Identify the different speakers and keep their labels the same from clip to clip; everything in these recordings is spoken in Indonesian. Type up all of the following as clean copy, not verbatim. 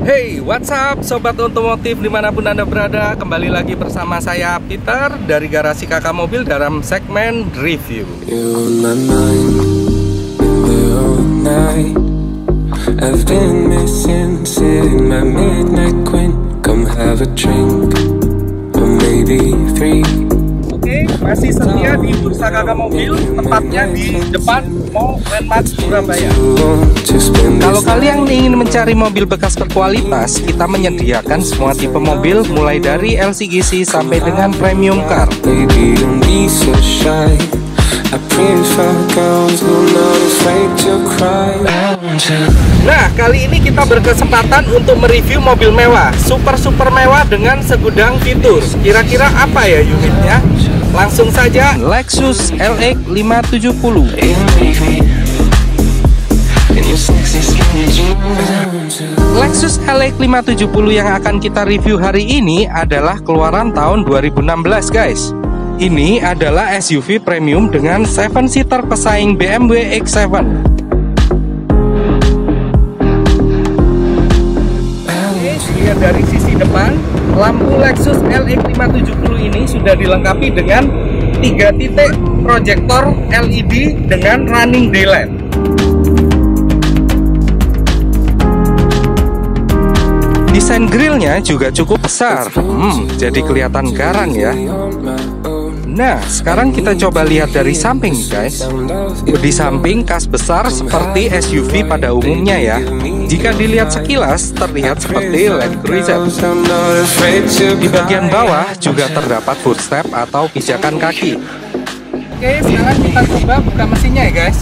Speaker 1: Hey, what's up Sobat Otomotif dimanapun Anda berada. Kembali lagi bersama saya Peter dari Garasi Kakak Mobil dalam segmen review. Oke, masih setia di Bursa Kakak Mobil, tepatnya di depan Mall Landmark Surabaya. Kalau kalian ingin mencari mobil bekas berkualitas, kita menyediakan semua tipe mobil mulai dari LCGC sampai dengan premium car. Nah, kali ini kita berkesempatan untuk mereview mobil mewah, super mewah dengan segudang fitur. Kira-kira apa ya unitnya? Langsung saja, Lexus LX 570. Lexus LX 570 yang akan kita review hari ini adalah keluaran tahun 2016 guys. Ini adalah SUV premium dengan 7-seater pesaing BMW X7. Lihat dari sisi depan, lampu Lexus LX 570 ini sudah dilengkapi dengan 3 titik proyektor LED dengan running daylight. Desain grillnya juga cukup besar, jadi kelihatan garang ya. Nah, sekarang kita coba lihat dari samping guys. Di samping kas besar seperti SUV pada umumnya ya. Jika dilihat sekilas, terlihat seperti Land Cruiser. Di bagian bawah juga terdapat footstep atau pijakan kaki. Oke, sekarang kita coba buka mesinnya ya guys.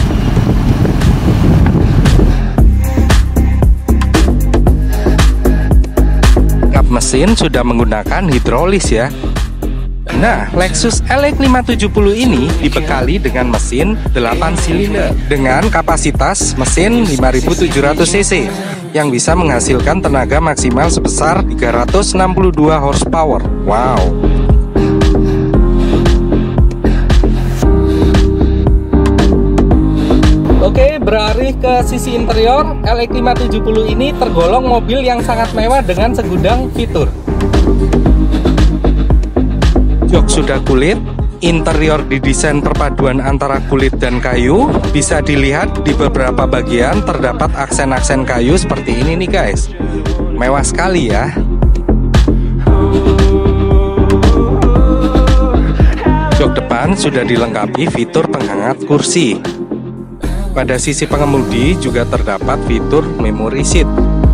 Speaker 1: Kap mesin sudah menggunakan hidrolis ya. Nah, Lexus LX 570 ini dibekali dengan mesin 8 silinder dengan kapasitas mesin 5.700 cc yang bisa menghasilkan tenaga maksimal sebesar 362 horsepower. Wow. Oke, beralih ke sisi interior, LX 570 ini tergolong mobil yang sangat mewah dengan segudang fitur. Jok sudah kulit, interior didesain perpaduan antara kulit dan kayu. Bisa dilihat di beberapa bagian terdapat aksen-aksen kayu seperti ini nih guys. Mewah sekali ya. Jok depan sudah dilengkapi fitur penghangat kursi. Pada sisi pengemudi juga terdapat fitur memory seat.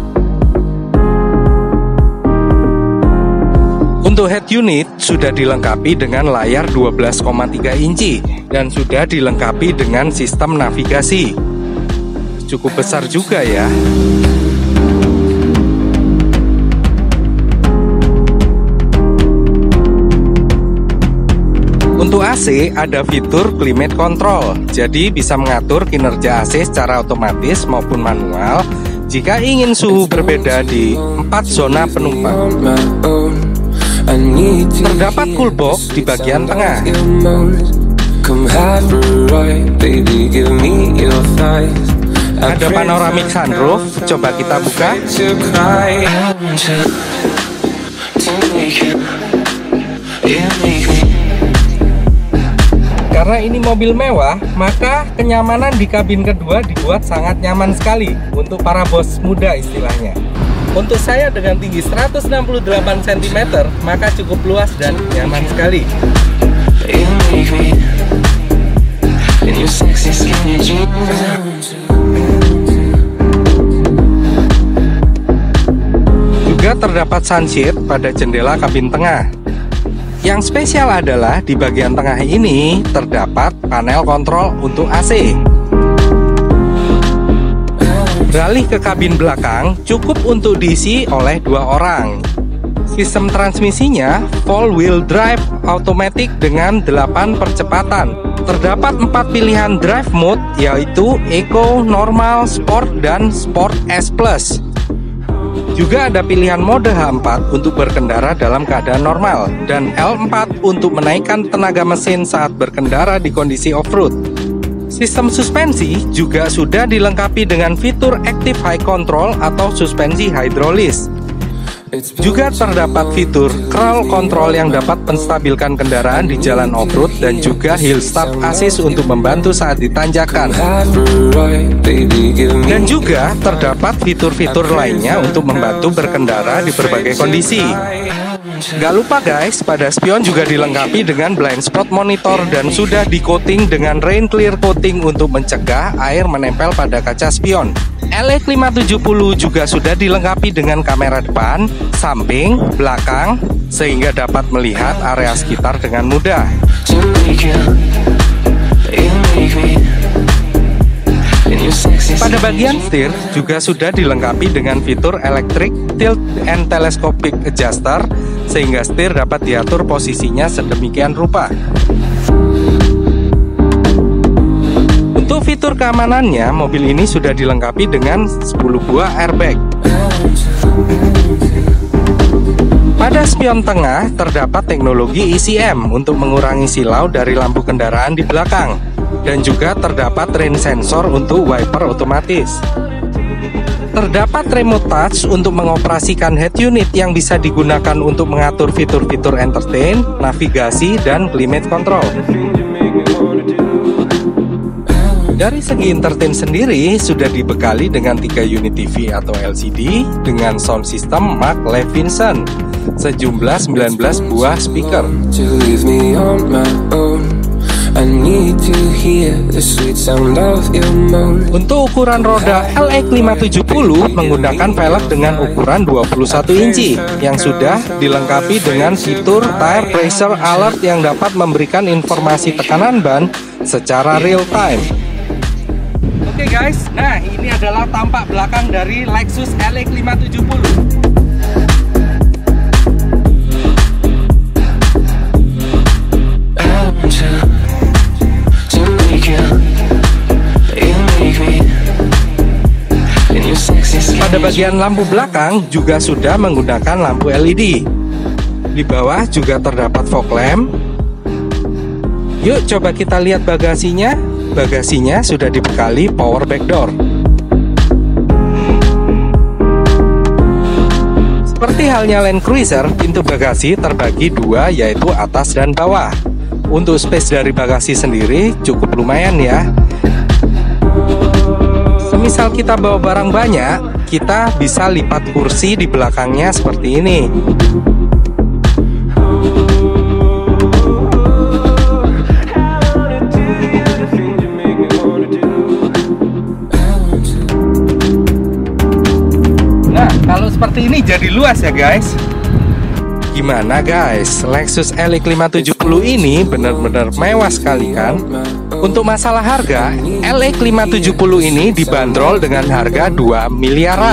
Speaker 1: Untuk head unit sudah dilengkapi dengan layar 12,3 inci dan sudah dilengkapi dengan sistem navigasi. Cukup besar juga ya. Untuk AC ada fitur climate control, jadi bisa mengatur kinerja AC secara otomatis maupun manual jika ingin suhu berbeda di 4 zona penumpang. Terdapat cool box di bagian tengah. Ada panoramic sunroof, coba kita buka. Karena ini mobil mewah, maka kenyamanan di kabin kedua dibuat sangat nyaman sekali untuk para bos muda istilahnya. Untuk saya dengan tinggi 168 cm, maka cukup luas dan nyaman sekali. Juga terdapat sunshade pada jendela kabin tengah. Yang spesial adalah di bagian tengah ini terdapat panel kontrol untuk AC. Beralih ke kabin belakang, cukup untuk diisi oleh 2 orang. Sistem transmisinya full wheel drive automatic dengan 8 percepatan. Terdapat 4 pilihan drive mode, yaitu Eco, Normal, Sport, dan Sport S+. Juga ada pilihan mode H4 untuk berkendara dalam keadaan normal dan L4 untuk menaikkan tenaga mesin saat berkendara di kondisi off-road. Sistem suspensi juga sudah dilengkapi dengan fitur Active High Control atau suspensi hidrolis. Juga terdapat fitur crawl control yang dapat menstabilkan kendaraan di jalan off-road dan juga hill start assist untuk membantu saat ditanjakan. Dan juga terdapat fitur-fitur lainnya untuk membantu berkendara di berbagai kondisi. Gak lupa guys, pada spion juga dilengkapi dengan blind spot monitor dan sudah di-coating dengan rain clear coating untuk mencegah air menempel pada kaca spion. LX 570 juga sudah dilengkapi dengan kamera depan, samping, belakang, sehingga dapat melihat area sekitar dengan mudah. Pada bagian setir juga sudah dilengkapi dengan fitur electric tilt and telescopic adjuster, sehingga setir dapat diatur posisinya sedemikian rupa. Untuk fitur keamanannya, mobil ini sudah dilengkapi dengan 10 buah airbag. Pada spion tengah terdapat teknologi ECM untuk mengurangi silau dari lampu kendaraan di belakang, dan juga terdapat rain sensor untuk wiper otomatis. Terdapat remote touch untuk mengoperasikan head unit yang bisa digunakan untuk mengatur fitur-fitur entertain, navigasi, dan climate control. Dari segi entertain sendiri sudah dibekali dengan 3 unit TV atau LCD dengan sound system Mark Levinson, sejumlah 19 buah speaker. Untuk ukuran roda LX 570 menggunakan velg dengan ukuran 21 inci yang sudah dilengkapi dengan fitur tire pressure alert yang dapat memberikan informasi tekanan ban secara real time. Oke guys, nah ini adalah tampak belakang dari Lexus LX 570. Pada bagian lampu belakang juga sudah menggunakan lampu LED. Di bawah juga terdapat fog lamp. Yuk coba kita lihat bagasinya. Bagasinya sudah dibekali power back door. Seperti halnya Land Cruiser, pintu bagasi terbagi dua, yaitu atas dan bawah. Untuk space dari bagasi sendiri cukup lumayan ya. Semisal kita bawa barang banyak, kita bisa lipat kursi di belakangnya seperti ini. Nah, kalau seperti ini jadi luas ya guys. Gimana guys, Lexus LX 570 ini benar-benar mewah sekali kan? Untuk masalah harga, LX 570 ini dibanderol dengan harga 2 miliaran.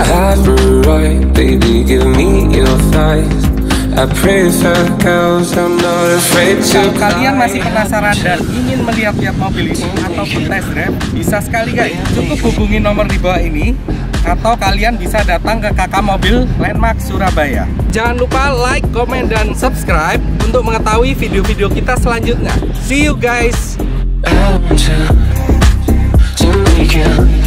Speaker 1: Kalau kalian masih penasaran dan ingin melihat-lihat mobil ini ataupun test drive, bisa sekali guys, cukup hubungi nomor di bawah ini, atau kalian bisa datang ke Kakak Mobil Landmark Surabaya. Jangan lupa like, comment, dan subscribe untuk mengetahui video-video kita selanjutnya. See you guys.